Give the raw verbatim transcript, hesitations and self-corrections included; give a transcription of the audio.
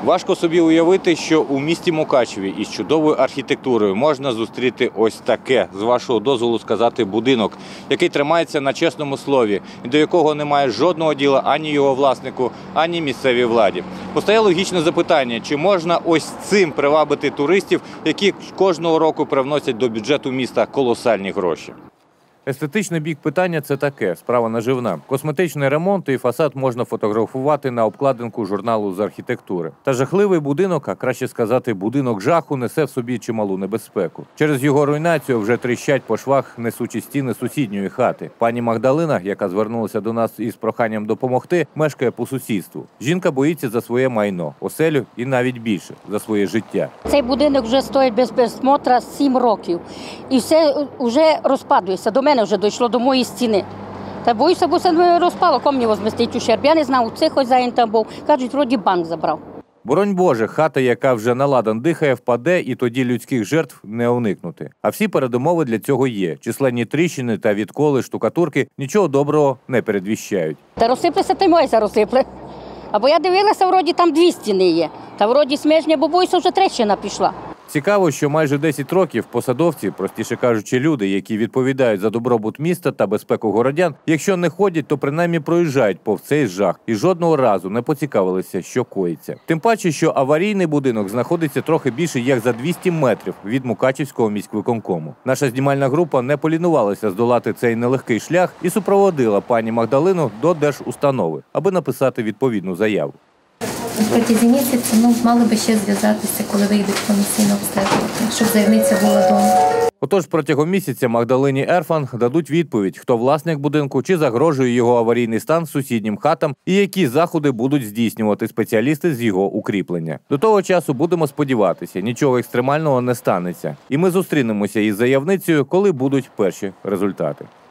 Важко собі уявити, що у місті Мукачеві із чудовою архітектурою можна зустріти ось таке, з вашого дозволу сказати, будинок, який тримається на чесному слові, і до якого немає жодного діла ані його власнику, ані місцевій владі. Постає логічне запитання, чи можна ось цим привабити туристів, які кожного року привносять до бюджету міста колосальні гроші. Естетичний бік питання – це таке, справа наживна. Косметичний ремонт і фасад можна фотографувати на обкладинку журналу з архітектури. Та жахливий будинок, а краще сказати, будинок жаху, несе в собі чималу небезпеку. Через його руйнацію вже тріщать по швах несучі стіни сусідньої хати. Пані Магдалина, яка звернулася до нас із проханням допомогти, мешкає по сусідству. Жінка боїться за своє майно, оселю і навіть більше – за своє життя. Цей будинок вже стоїть без присмотру сім років. І все вже розпадується. До мене вже дійшло до моєї стіни. Та боюся, бо це розпало, кому мені возмістить ущерб. Я не знав, цей хазяїн там був. Кажуть, вроді банк забрав. Боронь Боже, хата, яка вже наладан дихає, впаде, і тоді людських жертв не уникнути. А всі передумови для цього є. Численні тріщини та відколи, штукатурки нічого доброго не передвіщають. Та розсиплеся, та й моє розсипле. Або я дивилася, вроді там дві стіни є. Та вроді смежні, бо боюся, вже трещина пішла. Цікаво, що майже десять років посадовці, простіше кажучи, люди, які відповідають за добробут міста та безпеку городян, якщо не ходять, то принаймні проїжджають повз цей жах і жодного разу не поцікавилися, що коїться. Тим паче, що аварійний будинок знаходиться трохи більше як за двісті метрів від Мукачівського міськвиконкому. Наша знімальна група не полінувалася здолати цей нелегкий шлях і супроводила пані Магдалину до держустанови, аби написати відповідну заяву. Протягом місяця ну, мали би ще зв'язатися, коли вийдуть комісійно обстежувати, щоб заявниця була вдома. Отож, протягом місяця Магдалині Ерфан дадуть відповідь, хто власник будинку, чи загрожує його аварійний стан сусіднім хатам і які заходи будуть здійснювати спеціалісти з його укріплення. До того часу будемо сподіватися, нічого екстремального не станеться. І ми зустрінемося із заявницею, коли будуть перші результати.